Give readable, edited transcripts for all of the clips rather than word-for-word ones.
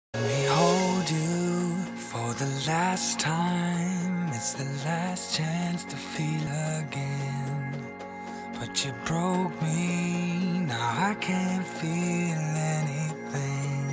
Let me hold you for the last time. It's the last chance to feel again. But you broke me, now I can't feel anything.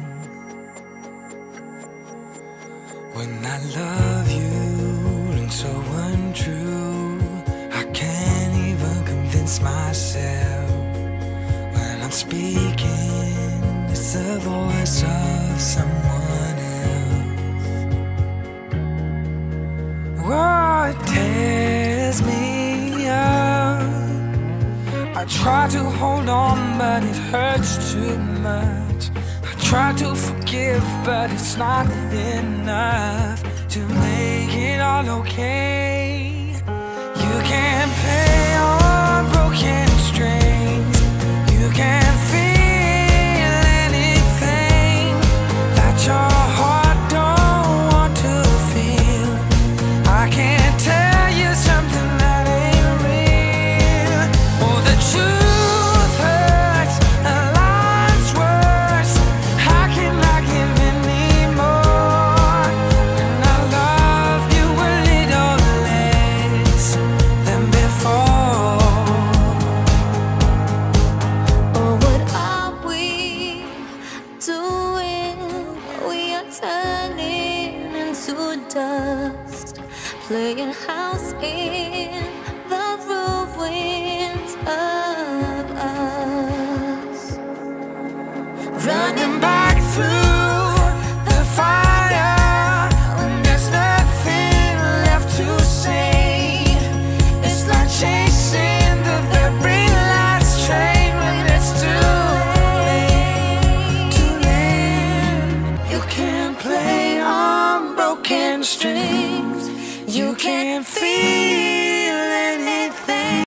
When I love you and so untrue, I can't even convince myself. When I'm speaking, it's the voice of someone else. Oh, it tears me up. I try to hold on, but it hurts too much. I try to forgive, but it's not enough to make it all okay. You can't play on broken strings. You can't feel anything that your heart don't want to feel. I can't tell you something that ain't real. Oh, the truth hurts, a lot's worse. How can I give anymore when I love you a little less than before? Oh, what are we doing? We are turning into dust, playing house in the ruins of us, Running back through the fire when there's nothing left to save. It's like chasing the very last train when it's too late. Too late. You can't play on broken strings. You can't feel